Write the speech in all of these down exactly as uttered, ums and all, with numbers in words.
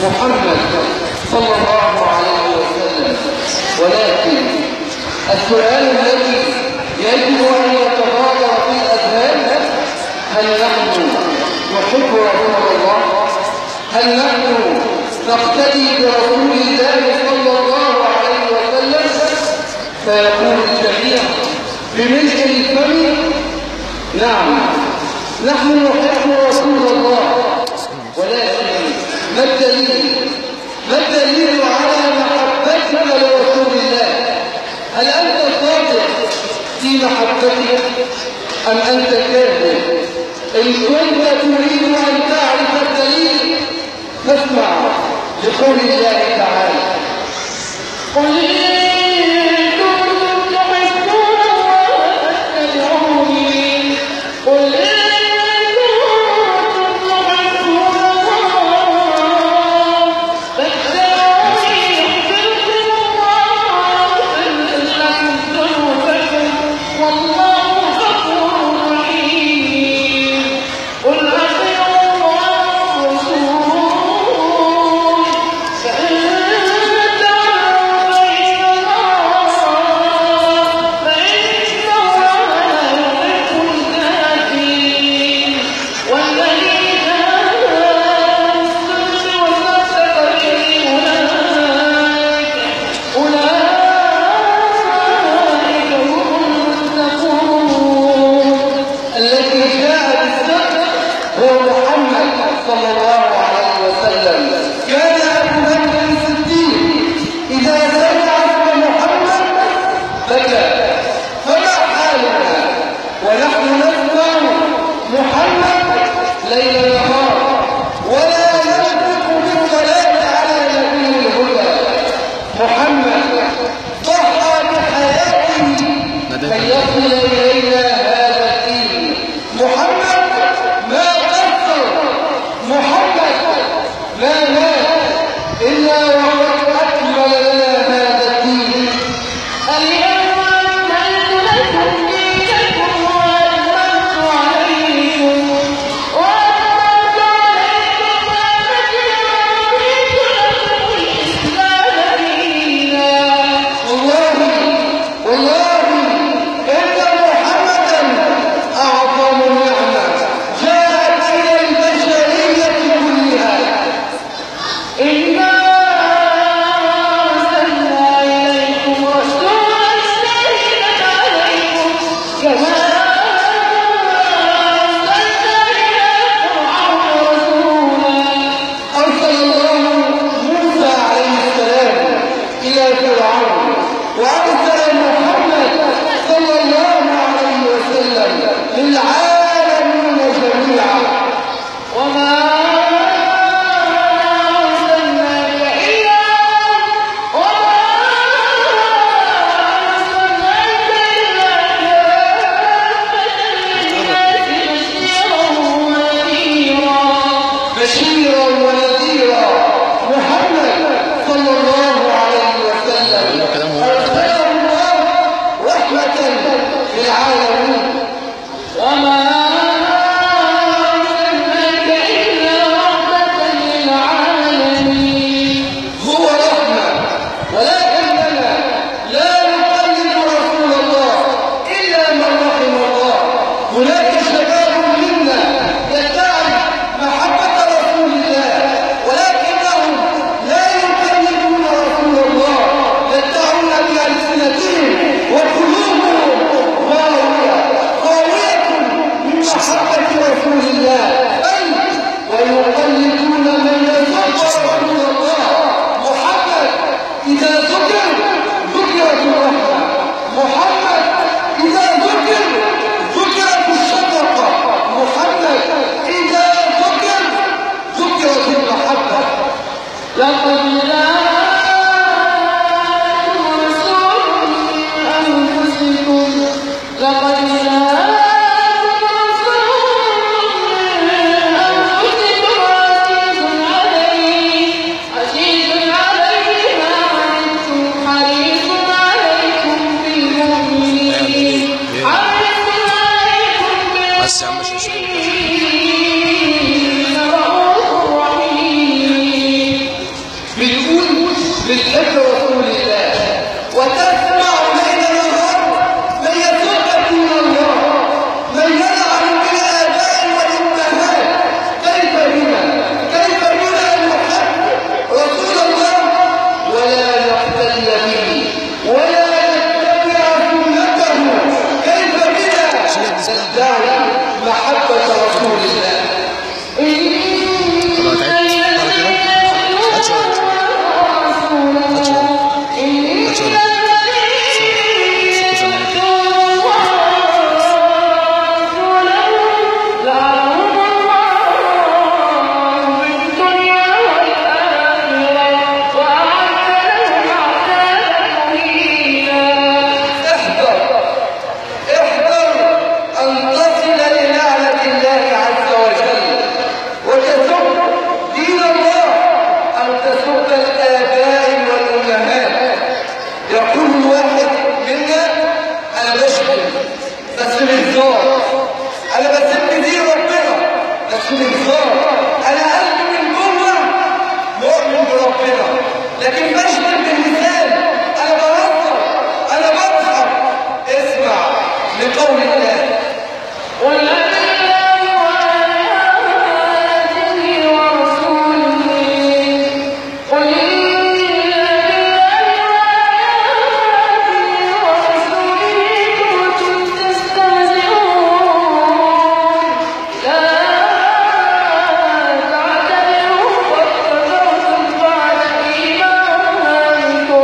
محمد صلى الله عليه وسلم. ولكن السؤال الذي يجب أن يتبادر في الأذهان: هل نحن نحب رسول الله؟ هل نحن نقتدي برسول الله صلى الله عليه وسلم؟ فيقول الجميع بملء الفم: نعم، نحن نحب رسول الله. ولكن ما الدليل؟ ما الدليل على محبتك لرسول الله؟ هل أنت صادق في محبتك أم أنت كاذب؟ إن كنت تريد أن تعرف الدليل فاسمع لقول الله تعالى: قل تدعي محبة رسول الله. لكن بشبه باللسان، أنا بهزر، أنا بضحك. اسمع لقول الله: قل أبالله وآياته ورسوله قل إن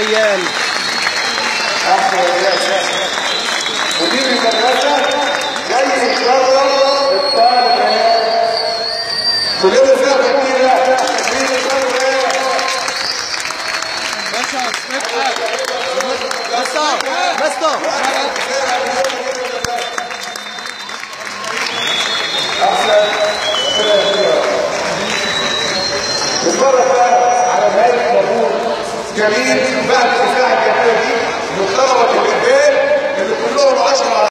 ريان. احسن ريان. مدير المدرسه جاي يشرف الطالب ريان. كلنا فيها كبيره كبير الطالب ريان. مستر مستر احسن نتفرج بقى على نهايه مبروك جميل بعد الساعه الجميله دي مقربه الرجال اللي كلهم عشرة